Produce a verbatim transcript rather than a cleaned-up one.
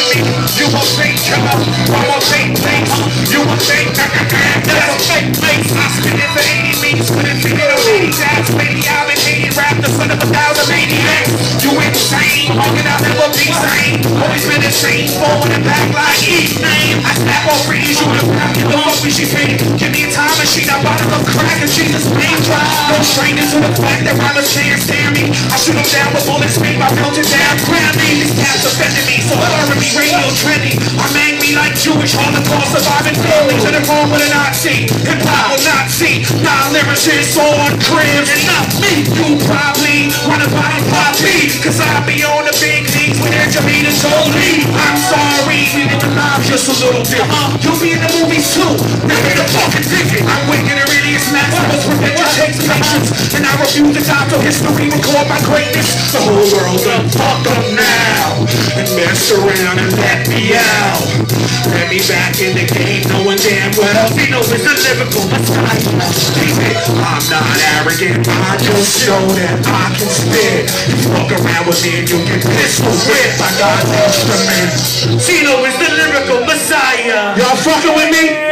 me. You a fake killer, I'm a fake place. You a fake, that's a fake place. I spit it for eighty means, spit it for eighty dads. Lady, I've been hating rap, the son of a thousand maniacs. You insane, hugging out never be sane. Always been insane, forward and back like each name. I snap off freeze, you in a rap, you know what she paid. Give me a time machine, I bought a crack and she just plain dry. No strangers to the fact that rhymes can't stand me. I shoot them down with bullets, make my mountain down, grab me. These cats offended me, so R and B radio trendy. I'm angry like Jewish Holocaust surviving family. To the wrong with a Nazi, hip hop will not see. Non-lyricist on cribs, and not me. You probably wanna buy pop me, cause I be on the big leagues with Angelina Jolie. I'm sorry, we live in life just a little different. Uh, you'll be in the movies too, never the fucking ticket. I'm wicked and really it's Maximus, revenge takes patience. And I refuse to die till history record my greatness. The whole world done fucked up now, and mess around and let me out. Let me back in the game, knowing damn well Vino is the lyrical messiah. I'm not arrogant, I just show that I can spit. You fuck around with me and you'll get pistol whipped. I got instruments. Vino is the lyrical messiah. Y'all fucking with me?